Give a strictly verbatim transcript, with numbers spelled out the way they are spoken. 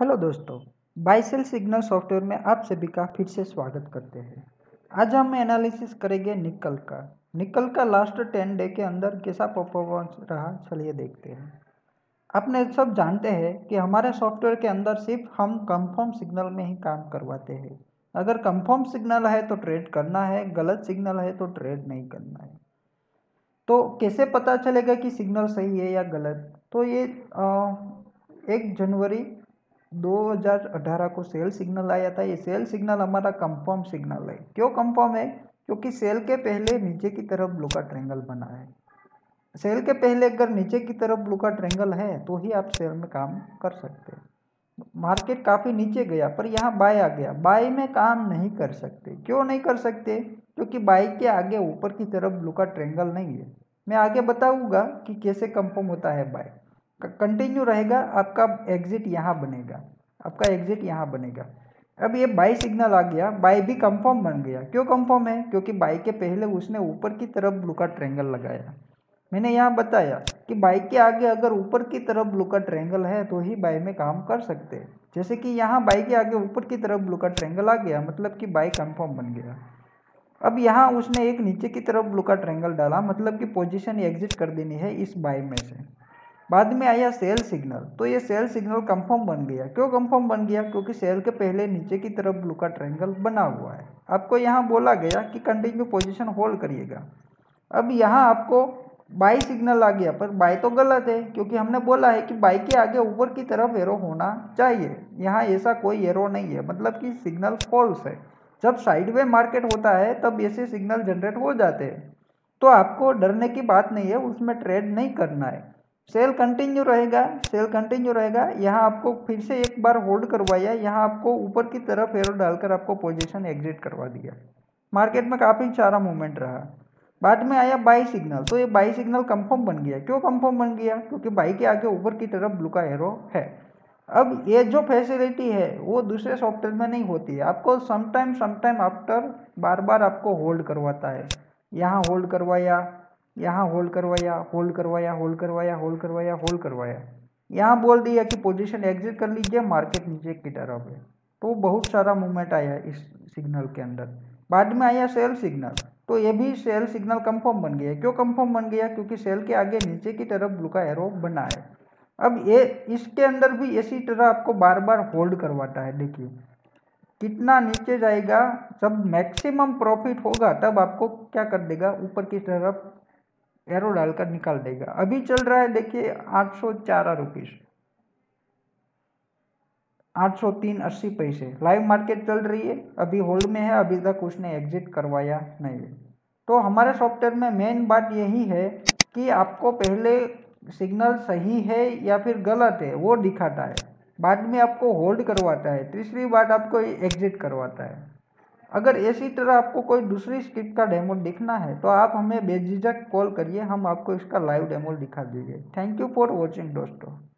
Hello दोस्तों, bye cell signal software में आप सभी का फिर से स्वागत करते हैं। आज हम एनालिसिस करेंगे निकल का निकल का लास्ट टेन डे के अंदर कैसा परफॉर्मेंस रहा, चलिए देखते हैं। आपने सब जानते हैं कि हमारे सॉफ्टवेयर के अंदर सिर्फ हम कंफर्म सिग्नल में ही काम करवाते हैं। अगर कंफर्म सिग्नल है तो ट्रेड करना है, गलत सिग्नल है तो ट्रेड नहीं करना है। तो कैसे पता चलेगा कि सिग्नल सही है या गलत? तो ये आ, एक जनवरी दो हज़ार अठारह को सेल सिग्नल आया था। ये सेल सिग्नल हमारा कंफर्म सिग्नल है। क्यों कंफर्म है? क्योंकि सेल के पहले नीचे की तरफ ब्लू का ट्रायंगल बना है। सेल के पहले अगर नीचे की तरफ ब्लू का ट्रायंगल है तो ही आप सेल में काम कर सकते हैं। मार्केट काफ़ी नीचे गया पर यहाँ बाय आ गया। बाय में काम नहीं कर सकते। क्यों नहीं कर सकते? क्योंकि बाय के आगे ऊपर की तरफ ब्लू का ट्रायंगल नहीं है। मैं आगे बताऊंगा कि कैसे कंफर्म होता है बाय। कंटिन्यू रहेगा, आपका एग्जिट यहाँ बनेगा, आपका एग्जिट यहाँ बनेगा। अब ये बाय सिग्नल आ गया, बाय भी कंफर्म बन गया। क्यों कंफर्म है? क्योंकि बाय के पहले उसने ऊपर की तरफ ब्लू का ट्रायंगल लगाया। मैंने यहाँ बताया कि बाय के आगे अगर ऊपर की तरफ ब्लू का ट्रायंगल है तो ही बाय में काम कर सकते हैं। जैसे कि यहाँ बाय के आगे ऊपर की तरफ ब्लू का ट्रायंगल आ गया, मतलब कि बाय कंफर्म बन गया। अब यहाँ उसने एक नीचे की तरफ ब्लू का ट्रायंगल डाला, मतलब कि पोजीशन एग्जिट कर देनी है इस बाय में से। बाद में आया सेल सिग्नल, तो ये सेल सिग्नल कंफर्म बन गया। क्यों कंफर्म बन गया? क्योंकि सेल के पहले नीचे की तरफ ब्लू का ट्रायंगल बना हुआ है। आपको यहाँ बोला गया कि कंटिन्यू पोजीशन होल्ड करिएगा। अब यहाँ आपको बाय सिग्नल आ गया, पर बाय तो गलत है क्योंकि हमने बोला है कि बाय के आगे ऊपर की तरफ एरो होना चाहिए। यहाँ ऐसा कोई एरो नहीं है, मतलब कि सिग्नल फॉल्स है। जब साइडवे मार्केट होता है तब ऐसे सिग्नल जनरेट हो जाते हैं। तो आपको डरने की बात नहीं है, उसमें ट्रेड नहीं करना है। सेल कंटिन्यू रहेगा, सेल कंटिन्यू रहेगा। यहाँ आपको फिर से एक बार होल्ड करवाया, यहाँ आपको ऊपर की तरफ एरो डालकर आपको पोजीशन एग्जिट करवा दिया। मार्केट में काफ़ी सारा मूवमेंट रहा। बाद में आया बाई सिग्नल, तो ये बाई सिग्नल कंफर्म बन गया। क्यों कंफर्म बन गया? क्योंकि बाई के आगे ऊपर की तरफ ब्लू का एरो है। अब ये जो फैसिलिटी है वो दूसरे सॉफ्टवेयर में नहीं होती है। आपको समटाइम समटाइम आफ्टर बार बार आपको होल्ड करवाता है। यहाँ होल्ड करवाया, यहाँ होल्ड करवाया, होल्ड करवाया, होल्ड करवाया, होल्ड करवाया, होल्ड करवाया। यहाँ बोल दिया कि पोजीशन एग्जिट कर लीजिए, मार्केट नीचे की तरफ है। तो बहुत सारा मूवमेंट आया इस सिग्नल के अंदर। बाद में आया सेल सिग्नल, तो ये भी सेल सिग्नल कंफर्म बन गया। क्यों कंफर्म बन गया? क्योंकि सेल के आगे नीचे की तरफ ब्लू का एरो बना है। अब ये इसके अंदर भी इसी तरह आपको बार बार होल्ड करवाता है। देखिए कितना नीचे जाएगा, जब मैक्सिमम प्रॉफिट होगा तब आपको क्या कर देगा, ऊपर की तरफ एरो डालकर निकाल देगा। अभी चल रहा है देखिए आठ सौ चार रुपीज, आठ सौ तीन अस्सी पैसे लाइव मार्केट चल रही है। अभी होल्ड में है, अभी तक उसने एग्जिट करवाया नहीं है। तो हमारे सॉफ्टवेयर में मेन बात यही है कि आपको पहले सिग्नल सही है या फिर गलत है वो दिखाता है, बाद में आपको होल्ड करवाता है, तीसरी बात आपको एग्जिट करवाता है। अगर इसी तरह आपको कोई दूसरी स्क्रिप्ट का डेमो दिखना है तो आप हमें बेझिझक कॉल करिए, हम आपको इसका लाइव डेमो दिखा देंगे। थैंक यू फॉर वॉचिंग दोस्तों।